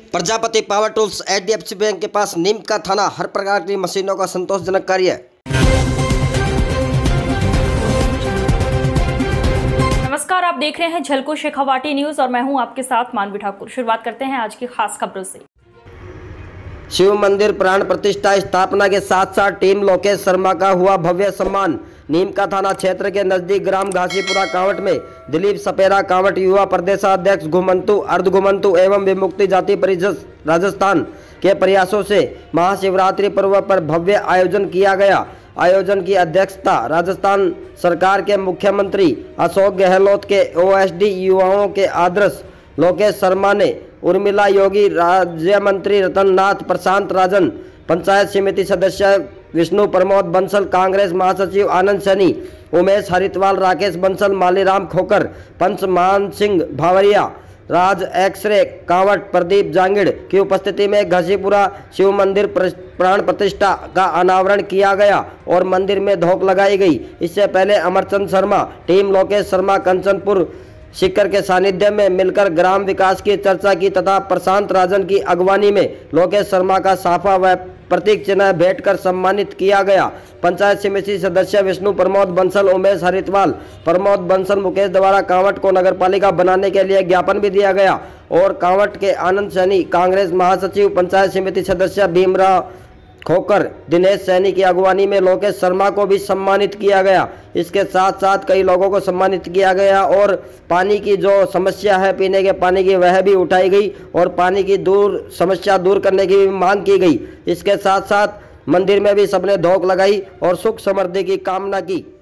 Prajapati power tools HDFC bank के पास नीम का थाना हर प्रकार की मशीनों का संतोषजनक कार्य। नमस्कार, आप देख रहे हैं झलको शेखावाटी न्यूज और मैं हूं आपके साथ मानवी ठाकुर। शुरुआत करते हैं आज की खास खबरों से। शिव मंदिर प्राण प्रतिष्ठा स्थापना के साथ साथ टीम लोकेश शर्मा का हुआ भव्य सम्मान। नीम का थाना क्षेत्र के नजदीक ग्राम घासीपुरा कांवट में दिलीप सपेरा कांवट युवा प्रदेशाध्यक्ष घुमंतु अर्ध घुमंतु एवं विमुक्ति जाति परिषद राजस्थान के प्रयासों से महाशिवरात्रि पर्व पर भव्य आयोजन किया गया। आयोजन की अध्यक्षता राजस्थान सरकार के मुख्यमंत्री अशोक गहलोत के OSD युवाओं के आदर्श लोकेश शर्मा ने, उर्मिला योगी, राज्य मंत्री रतननाथ, प्रशांत राजन, पंचायत समिति सदस्य विष्णु प्रमोद बंसल, कांग्रेस महासचिव आनंद सैनी, उमेश हरितवाल, राकेश बंसल, मालीराम खोकर, पंच मान सिंह भावरिया, राज एक्सरे कांवट, प्रदीप जांगिड़ की उपस्थिति में घासीपुरा शिव मंदिर प्राण प्रतिष्ठा का अनावरण किया गया और मंदिर में धोक लगाई गई। इससे पहले अमरचंद शर्मा, टीम लोकेश शर्मा कंचनपुर शिखर के सानिध्य में मिलकर ग्राम विकास की चर्चा की तथा प्रशांत राजन की अगवानी में लोकेश शर्मा का साफा व प्रतीक चिन्ह भेंट कर सम्मानित किया गया। पंचायत समिति सदस्य विष्णु प्रमोद बंसल, उमेश हरितवाल, प्रमोद बंसल, मुकेश द्वारा कांवट को नगरपालिका बनाने के लिए ज्ञापन भी दिया गया और कांवट के आनंद सैनी, कांग्रेस महासचिव, पंचायत समिति सदस्य भीमराव खोकर, दिनेश सैनी की अगवानी में लोकेश शर्मा को भी सम्मानित किया गया। इसके साथ साथ कई लोगों को सम्मानित किया गया और पानी की जो समस्या है पीने के पानी की वह भी उठाई गई और पानी की समस्या दूर करने की भी मांग की गई। इसके साथ साथ मंदिर में भी सबने धोक लगाई और सुख समृद्धि की कामना की।